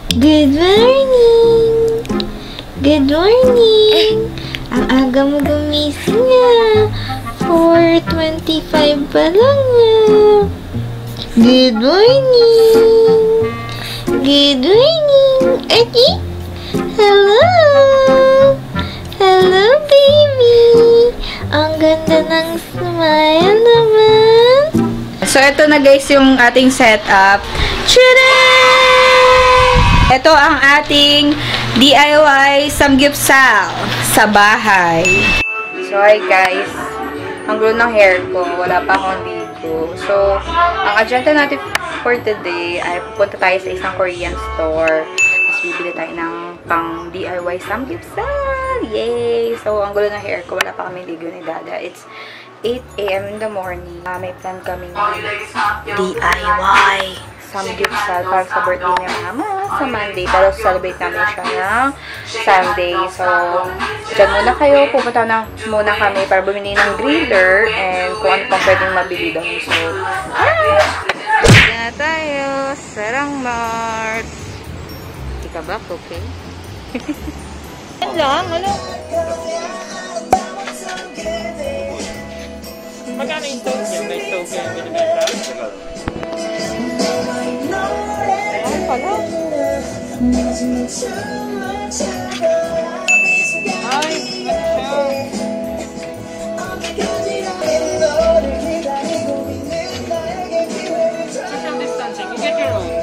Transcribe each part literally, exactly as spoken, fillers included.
Good morning! Good morning! Ang aga mo gumising nga. four twenty-five pa lang nga. Good morning! Good morning! Ati? Hello! Hello, baby! Ang ganda ng smile naman. So, ito na guys yung ating setup. Tcharam! Ito ang ating D I Y samgyupsal sa bahay. So, hi guys. Ang gulo ng hair ko. Wala pa akong ligo. So, ang agenda natin for today ay pupunta tayo sa isang Korean store. Tapos, bibili tayo ng pang D I Y samgyupsal. Yay! So, ang gulo ng hair ko. Wala pa kami ligo ni Dada. It's eight A M in the morning. Uh, may plan kami ng D I Y samgyupsal para sa birthday ni Mama sa Monday. Pero celebrate namin siya ng Sunday. So, dyan muna kayo. Pupunta na muna kami para bumili ng griller and kung ano pang pwedeng mabili doon. So, ah! Dyan na tayo. Sarang Mart. Ika ba? Okay. Yan lang. Ano? Magkano yung token? May token binibenta? Ano pala? Ay, ano siya? Social distancing. You get your own.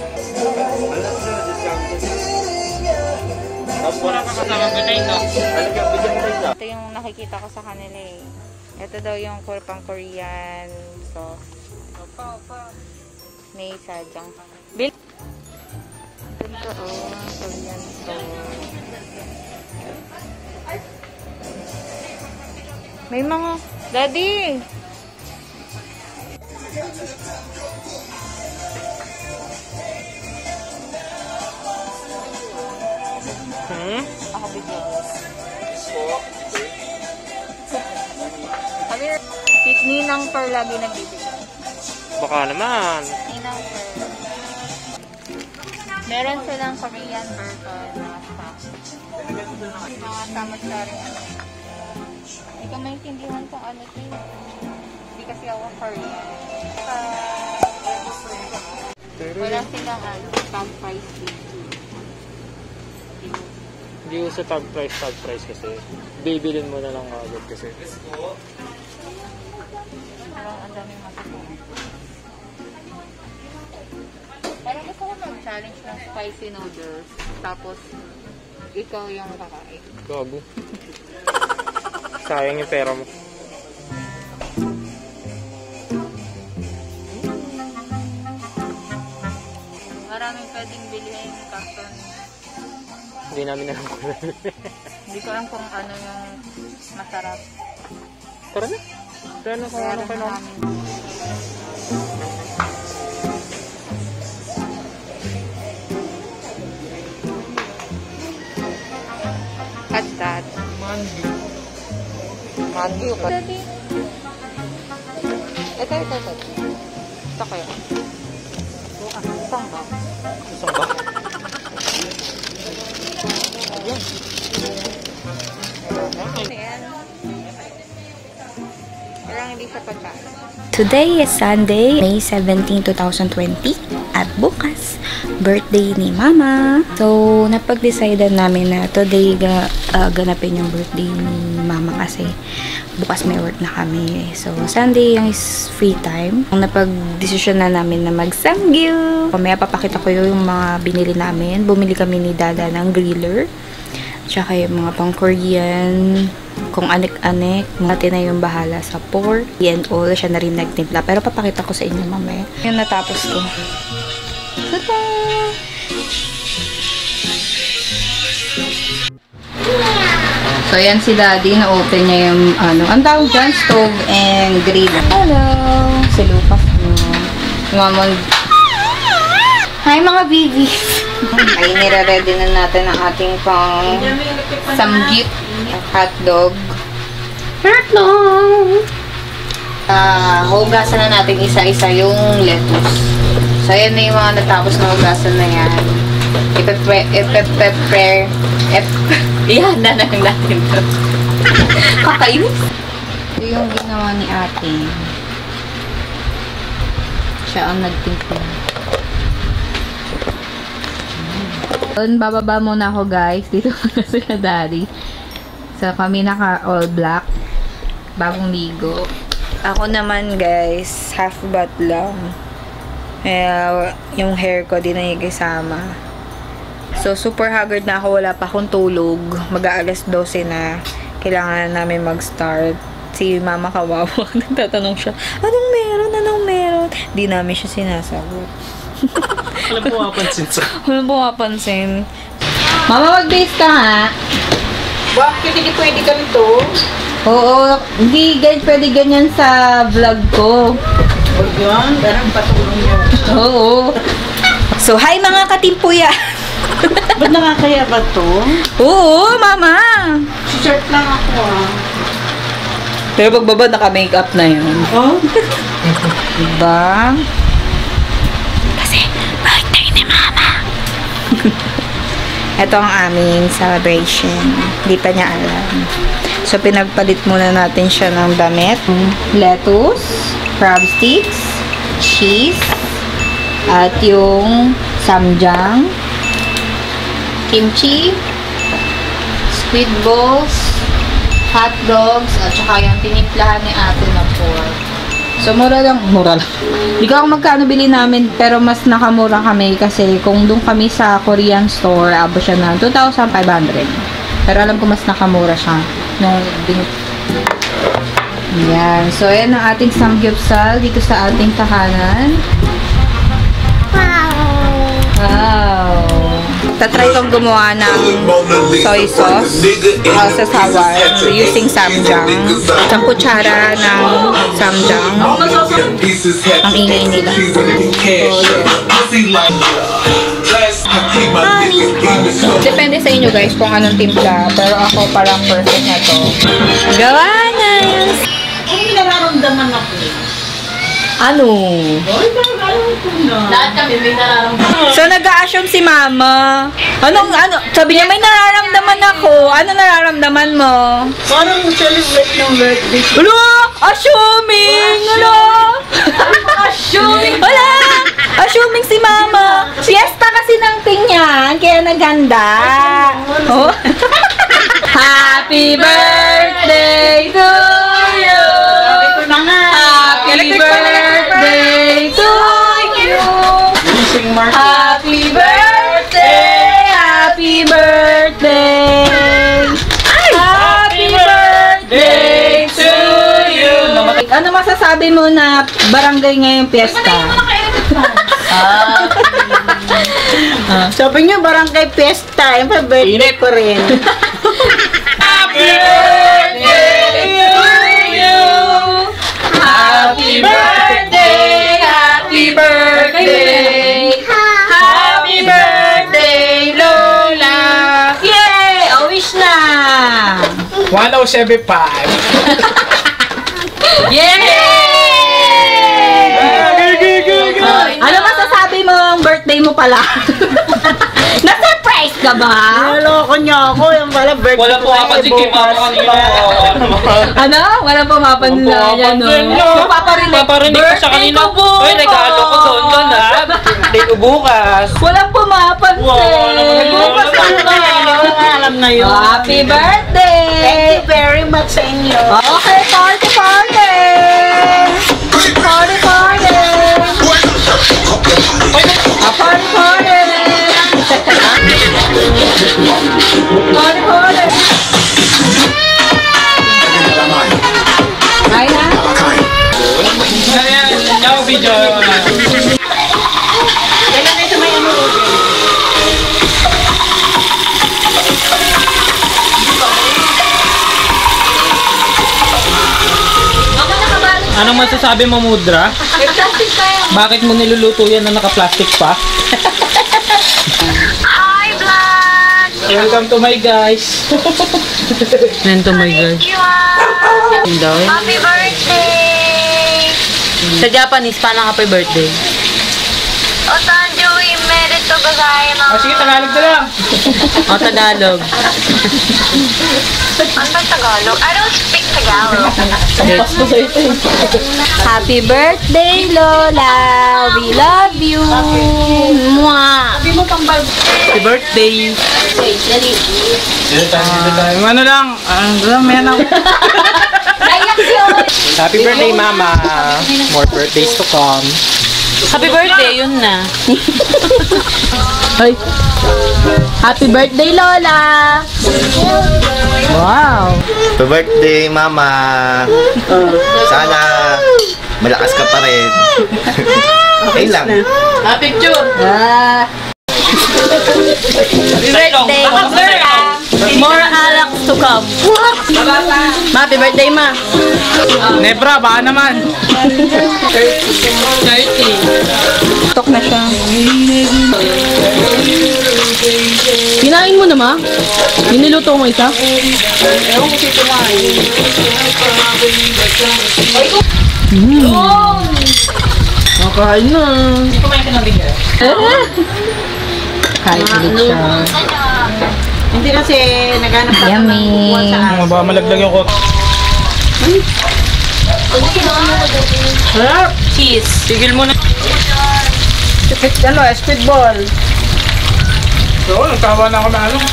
Tapos wala ka kasama gunay, no? Ito yung nakikita ko sa kanila eh. Ito daw yung pang Korean sauce. Opa, opa. May sadyang. Bil Ito oh, Korean sauce. May mga... Daddy! Hmm? Ako bigyan. Kami, Ninang Per lagi nagbibigay. Baka naman. Ninang Per. Meron silang Korean version na stock. Mga tamad-sari ano. Hindi ko maintindihan kung ano ito. Hindi kasi ako Korean. Uh, wala silang ano, top price dito. Hindi ko sa tag price, tag price kasi. Bibilin mo na lang agad kasi. Parang ang daming matutunan. Parang gusto ko mag-challenge ng spicy noodles. Tapos, ikaw yung kakain. Gago. Sayang yung pera mo. Maraming pwedeng bilhin karton. Hindi namin alam kung ano. Hindi ko alam kung ano yung masarap. Tara na. Tara na kung ano kailangan. At that. Mandi. Mandi ko. Daddy. Ito, ito, ito. Ito kaya. Isang ba? Isang ba? Ayan. Ayan. Parang hindi sa pagkain. Today is Sunday, May seventeenth, twenty twenty. At bukas, birthday ni Mama. So, napag-decide namin na today ga, uh, ganapin yung birthday ni Mama kasi bukas may work na kami. So, Sunday yung is free time. Napag-desisyon na namin na mag-samgyup. Mamaya papakita ko yung mga binili namin. Bumili kami ni Dada ng griller. Tsaka yung mga pang Korean, kung anik-anik, natin na yung bahala sa pork. And all, siya na rin nagtimpla. Pero papakita ko sa inyo mamaya. Yung natapos ko. Tada! So, yan si Daddy. Na-open niya yung, ano, ang tawag dyan, stove and grill. Hello! Si Lucas mo. Mamon. Hi, mga babies! Ay, nire-ready na natin ang ating pang samgyup hotdog. Hotdog! Uh, hugasan na natin isa-isa yung lettuce. So, yan na yung mga natapos na hugasan na yan. pre, epepepre, ep, yan na lang natin to. Kakainis. Ito yung ginawa ni ate. Siya ang nagtimpla. Doon, bababa muna ako guys. Dito muna sila daddy. So, kami naka all black. Bagong ligo. Ako naman guys, half bath lang. Kaya, yung hair ko din ay kasama. So, super haggard na ako. Wala pa akong tulog. Mag-aalas dose na. Kailangan namin mag-start. Si mama kawawa. Nagtatanong siya, anong meron? Anong meron? Di namin siya sinasagot. Walang pumapansin sa... Walang pumapansin. Mama, mag-base ka ha? Bakit hindi pwede ganito? Oo, hindi gan pwede ganyan sa vlog ko. Huwag yun, parang patulong yun. Oo. So, hi mga katimpuya! Ba't nakakaya ba to? Oo, mama! Si-shirt lang ako ah. Pero pagbaba, naka-makeup na yun. Oh? Diba? Kasi, birthday ni mama! Ito ang aming celebration. Hindi pa niya alam. So, pinagpalit muna natin siya ng damit. Lettuce, crab sticks, cheese, at yung samjang, kimchi, squid balls, hot dogs, at saka yung tinimplahan ni ate na pork. So, mura lang. Mura lang. Hindi ko ako magkano bili namin, pero mas nakamura kami kasi kung doon kami sa Korean store, abo siya na two thousand five hundred. Pero alam ko mas nakamura siya nung bin... Yan. So, ayan ang ating samgyeopsal dito sa ating tahanan. Wow! Wow! Tatry kong gumawa ng soy sauce uh, sa sawan using samjang. Isang kutsara ng samjang. Ang ingay nila. So, depende sa inyo guys kung anong timpla. Pero ako parang perfect na to. Gawa na! Kung nararamdaman ako eh. Ano? Ay, parang alam ko na. Lahat kami may nararamdaman. So, nag-a-assume si mama. Anong, ano? Sabi niya, may nararamdaman ako. Ano nararamdaman mo? Parang celebrate ng birthday. Hello? Assuming! Hello? Assuming! Wala! Assuming si mama. Fiesta kasi ng tingyan, kaya naganda. Oh. Happy birthday to you! Ito na nga. Happy birthday to you! Using mark. Happy birthday! Happy birthday! Happy birthday to you! Ano masasabi mo na barangay ngayong piyesta? Sabi niyo, barangay fiesta. Yung pa-birthday ko rin. Happy birthday to you! Happy birthday! Happy birthday! Happy birthday, Lola! Yay! O, wish na! one oh seven five. Yay! Ano masasabi mo ang birthday mo pala? Na-surprise ka ba? Naloko niya ako. Yung pala birthday Wala ko po kapansin kay mama kanina. Ano? Wala pa mapansin na yan, no? Paparinig. Paparinig ko siya kanina. Birthday ko bukas. Uy, regalo ko doon ka na. Birthday ko bukas. Walang pumapansin. Wala naman. Bukas Alam na. na yun. Alam na yun. Happy birthday! Thank you very much sa inyo. Okay, party, party! Party, party! Ah, party, party! Party, party! Ay na? Yan, yan. Yan, video. Kailan kayo sa may ano? Anong masasabi mo, Mudra? May plastic tayo. Bakit mo niluluto yan na naka-plastic pa? Hi, vlog! Welcome to my guys. Welcome to my guys. Thank you, ah. Happy birthday! Sa Japanese, paano happy birthday? Otanjo imedetou bagayan ng... Oh, sige, Tagalog na lang. O, Tagalog. Ano ba Tagalog? I don't speak Tagalog. Happy birthday, Lola! We love you! Mwah! Happy birthday. Uh, ano lang, ano lang, may ano. Happy birthday, Mama. More birthdays to come. Happy birthday, yun na. Ay. Happy birthday, Lola! Wow! Happy birthday, Mama! Sana malakas ka pa rin. Ayun lang. Ah, picture. Ah. Happy birthday! More alak to come. Ma, happy birthday, ma. Nebra, baka naman. thirty. Tok na siya. Kinain mo na, ma? Niniluto mo isa? Makain na. Kahit ulit siya. Hindi kasi naghanap ka Yummy! Ano ba, malaglag yung kot. cheese. Tigil mo na. Ano, speedball. So, nagtawa na ako na ano.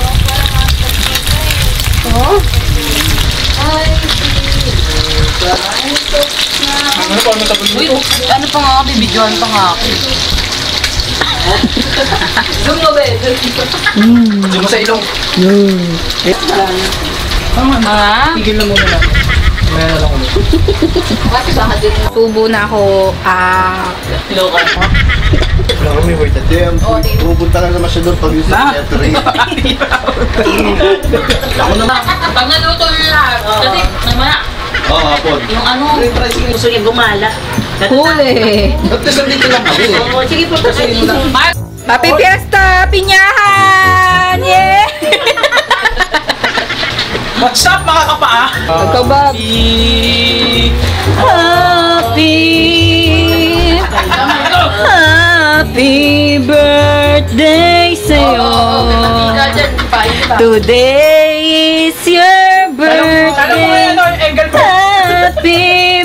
Ano pa, ano tapos Uy, dito? ano pa nga ako, bibidyoan pa nga ako. Hindi mo sa ilong. Tama na. Ah? Tigil na muna lang. Meron lang ulit. Subo na ako. Ah. Local. Wala kami wait. Ito yung pupunta lang naman siya doon pag yung sa theater. Pag naluto na lahat, kasi namana, Oo, hapon. yung ano, gusto niya gumala. Huli! Ba't nasa dito lang kami? Oo, sige po, kasi mo na. Happy Fiesta! Pinyahan! Yeah! What's up, mga kapaa? Pagkabab! Happy! Happy birthday sa'yo! Today is your birthday! Happy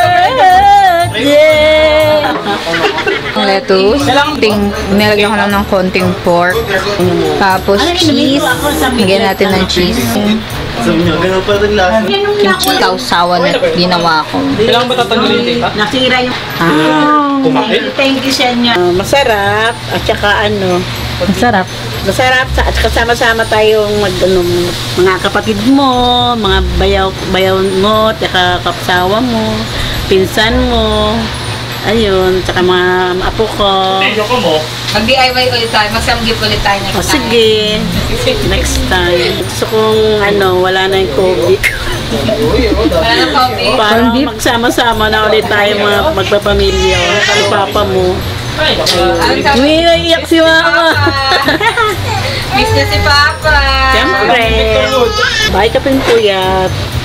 birthday! Ang lettuce, ting, nilagyan ko lang ng konting pork, tapos cheese, lagyan natin ng cheese. Sabi niyo, ganun pa rin lasa. Kimchi tausawan na ginawa ko. Kailangan ba tatanggalin yung tape? Nasira yung... Kumain? Thank you sa inyo. masarap, at saka ano, Masarap. masarap, sa- at kasama-sama tayong mag, ano, mga kapatid mo, mga bayaw, bayaw mo, tsaka kapsawa mo, pinsan mo, ayun, tsaka mga apo ko. Ayoko mo. Mag-D I Y ulit tayo. Mag-samgip ulit tayo O sige, next time. Gusto kong ano, wala na yung COVID. Wala na coffee. Para magsama-sama na ulit tayo mga magpapamilya. Kay papa mo. Uy, naiiyak si mama. Miss na si Papa. Siyempre. Bye ka pin kuya.